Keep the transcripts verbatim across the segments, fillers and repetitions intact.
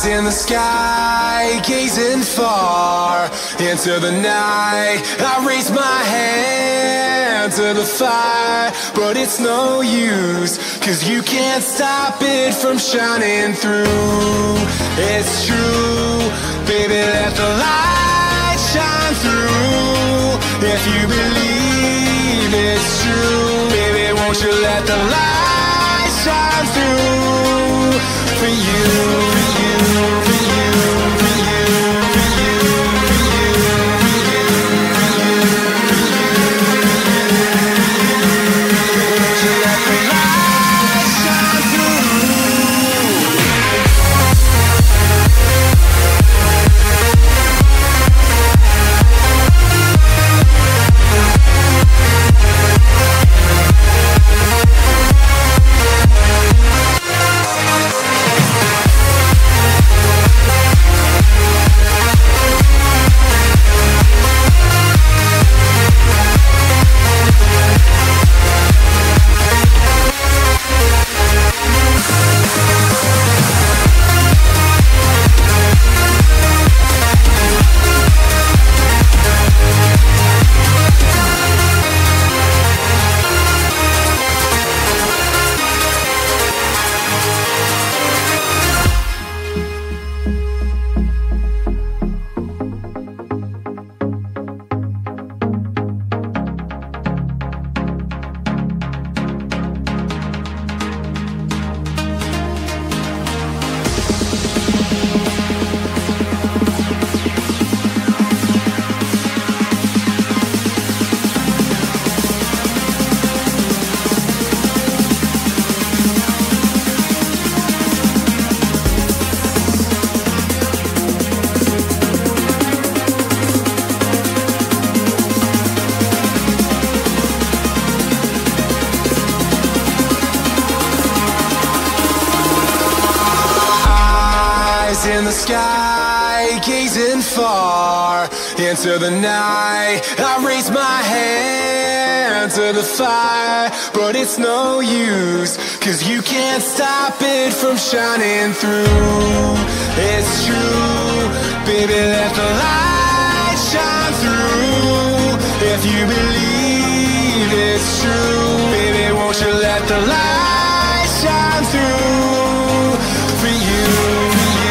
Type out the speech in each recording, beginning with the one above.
In the sky, gazing far into the night, I raise my hand to the fire, but it's no use, cause you can't stop it from shining through. It's true, baby, let the light shine through. If you believe it's true, baby, won't you let the light shine through for you. In the sky, gazing far into the night, I raise my hand to the fire, but it's no use, cause you can't stop it from shining through. It's true, baby, let the light shine through. If you believe it's true, baby, won't you let the light shine through for you.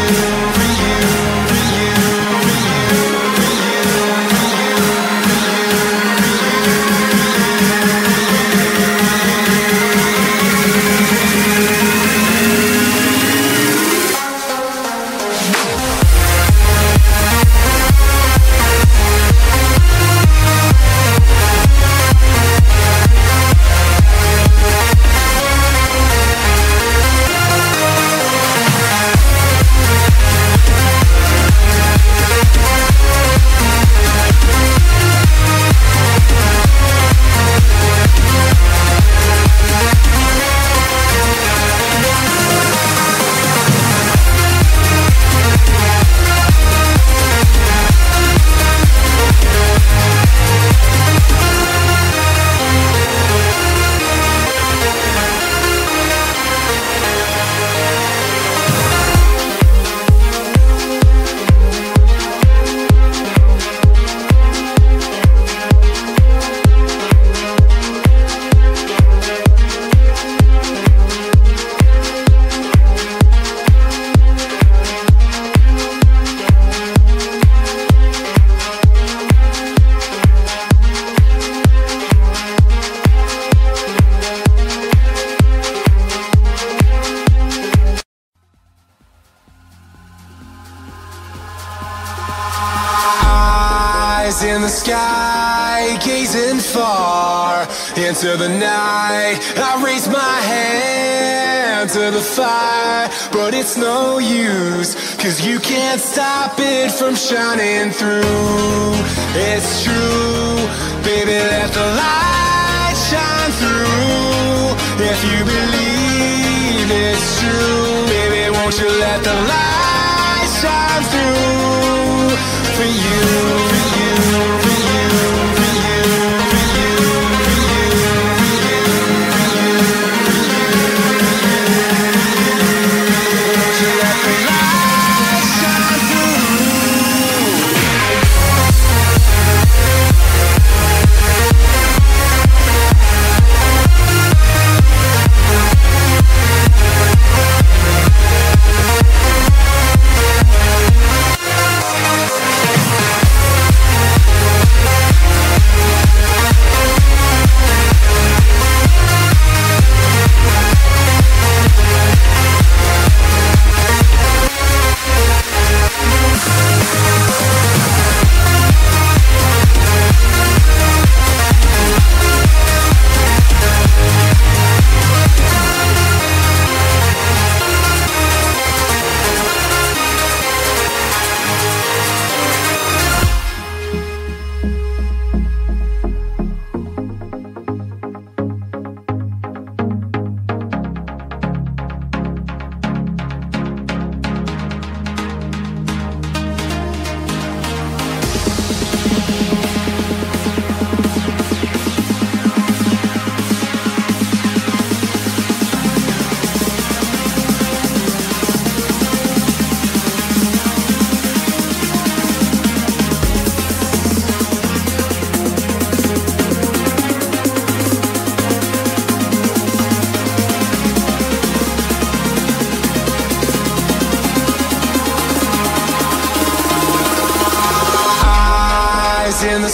In the sky, gazing far into the night, I raise my hand to the fire, but it's no use, cause you can't stop it from shining through. It's true, baby, let the light shine through. If you believe it's true, baby, won't you let the light shine through for you. Let the light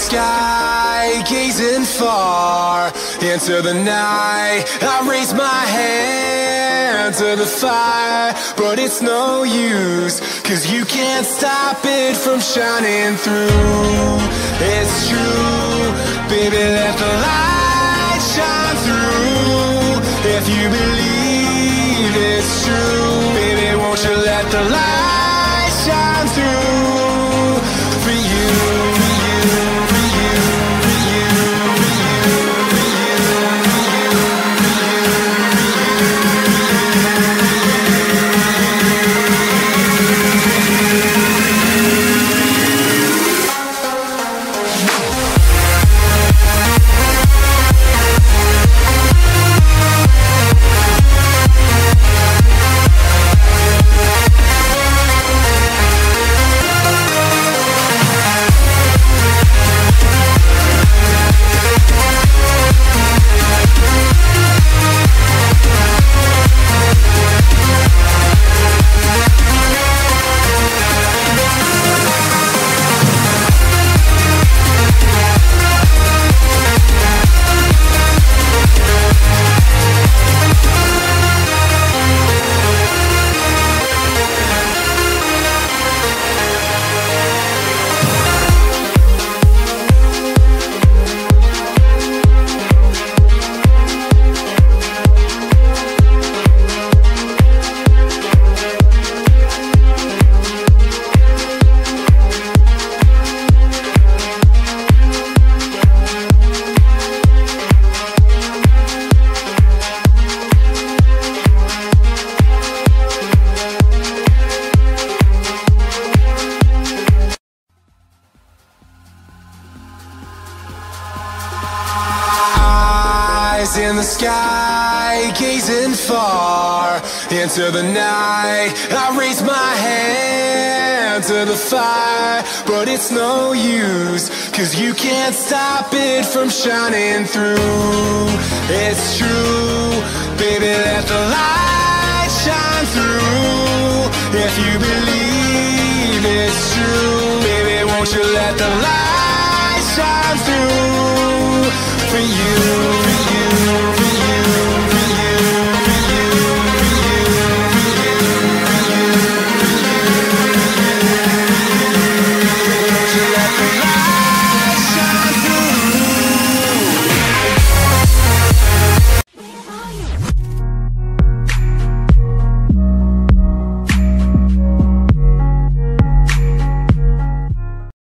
sky, gazing far into the night. I raise my hand to the fire, but it's no use, 'cause you can't stop it from shining through. It's true, baby, let the light shine through. If you believe it's true, baby, won't you let the light shine through for you, for you, for you, for you, for you, for you, for you, for in the sky, gazing far into the night. I raise my hand to the fire, but it's no use, 'cause you can't stop it from shining through. It's true, baby, let the light shine through. If you believe it's true, baby, won't you let the light shine through